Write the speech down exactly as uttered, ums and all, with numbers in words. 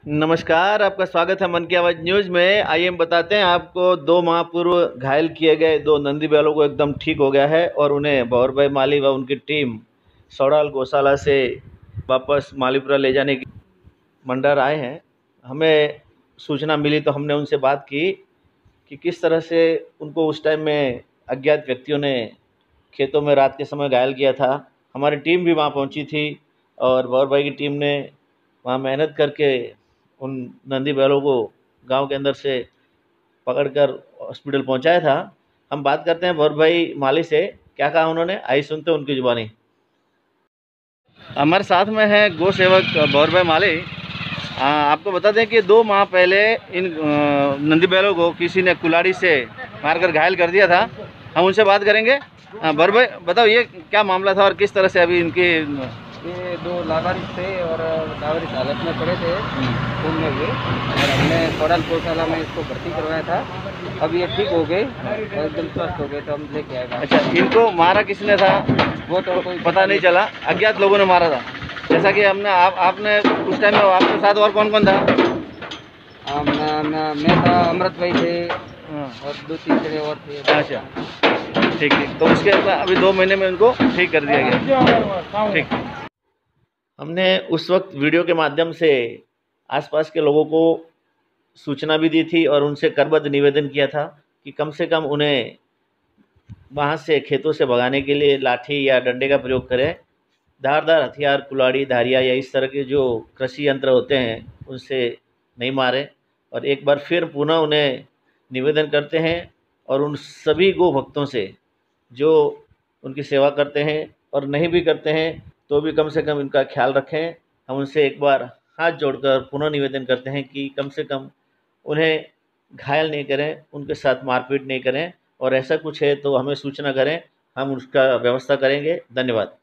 नमस्कार, आपका स्वागत है मन की आवाज़ न्यूज़ में। आइए हम बताते हैं आपको। दो माह पूर्व घायल किए गए दो नंदी बैलों को एकदम ठीक हो गया है और उन्हें भंवर भाई माली व उनकी टीम सौड़ाल गौशाला से वापस मालीपुरा ले जाने की मंडर आए हैं। हमें सूचना मिली तो हमने उनसे बात की कि किस तरह से उनको उस टाइम में अज्ञात व्यक्तियों ने खेतों में रात के समय घायल किया था। हमारी टीम भी वहाँ पहुँची थी और भंवर भाई की टीम ने वहाँ मेहनत करके उन नंदी बैलों को गांव के अंदर से पकड़कर हॉस्पिटल पहुंचाया था। हम बात करते हैं भंवर भाई माली से, क्या कहा उन्होंने, आइए सुनते हैं उनकी जुबानी। हमारे साथ में है गौ सेवक भंवर भाई माली। आ, आपको बता दें कि दो माह पहले इन अ, नंदी बैलों को किसी ने कुल्हाड़ी से मारकर घायल कर दिया था। हम उनसे बात करेंगे। भंवर भाई बताओ, ये क्या मामला था और किस तरह से अभी इनकी। ये दो लावारिस थे और लावारिस हालत में पड़े थे घूमने हुए और हमने सौड़ाल गौशाला में इसको भर्ती करवाया था। अब ये ठीक हो गए और एकदम स्वस्थ हो गए तो हम लेके आए। अच्छा, इनको मारा किसने था वो तो कोई पता नहीं चला, अज्ञात लोगों ने मारा था। जैसा कि हमने आप आपने उस टाइम में आपके साथ और कौन कौन था? आ, मैं, मैं, मैं था, अमृत भाई थे और दो तीन जने और थे। अच्छा, ठीक ठीक। तो उसके बाद अभी दो महीने में उनको ठीक कर दिया गया। ठीक। हमने उस वक्त वीडियो के माध्यम से आसपास के लोगों को सूचना भी दी थी और उनसे करबद्ध निवेदन किया था कि कम से कम उन्हें वहाँ से खेतों से भगाने के लिए लाठी या डंडे का प्रयोग करें। धारदार हथियार, कुल्हाड़ी, धारियाँ या इस तरह के जो कृषि यंत्र होते हैं उनसे नहीं मारें। और एक बार फिर पुनः उन्हें निवेदन करते हैं और उन सभी गो भक्तों से जो उनकी सेवा करते हैं और नहीं भी करते हैं तो भी कम से कम इनका ख्याल रखें। हम उनसे एक बार हाथ जोड़कर पुनः निवेदन करते हैं कि कम से कम उन्हें घायल नहीं करें, उनके साथ मारपीट नहीं करें और ऐसा कुछ है तो हमें सूचना करें, हम उसका व्यवस्था करेंगे। धन्यवाद।